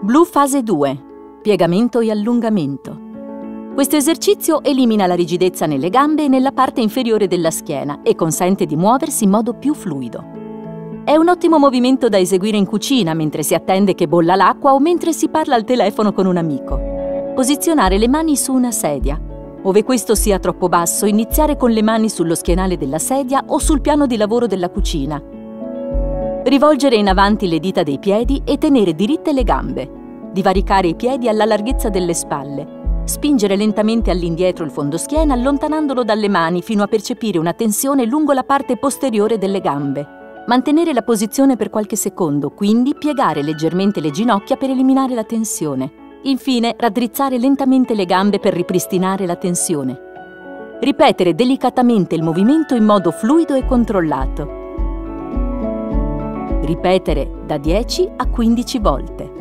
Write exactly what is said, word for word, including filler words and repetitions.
Blu fase due. Piegamento e allungamento. Questo esercizio elimina la rigidezza nelle gambe e nella parte inferiore della schiena e consente di muoversi in modo più fluido. È un ottimo movimento da eseguire in cucina mentre si attende che bolla l'acqua o mentre si parla al telefono con un amico. Posizionare le mani su una sedia. Ove questo sia troppo basso, iniziare con le mani sullo schienale della sedia o sul piano di lavoro della cucina. Rivolgere in avanti le dita dei piedi e tenere diritte le gambe. Divaricare i piedi alla larghezza delle spalle. Spingere lentamente all'indietro il fondoschiena allontanandolo dalle mani fino a percepire una tensione lungo la parte posteriore delle gambe. Mantenere la posizione per qualche secondo, quindi piegare leggermente le ginocchia per eliminare la tensione. Infine, raddrizzare lentamente le gambe per ripristinare la tensione. Ripetere delicatamente il movimento in modo fluido e controllato. Ripetere da dieci a quindici volte.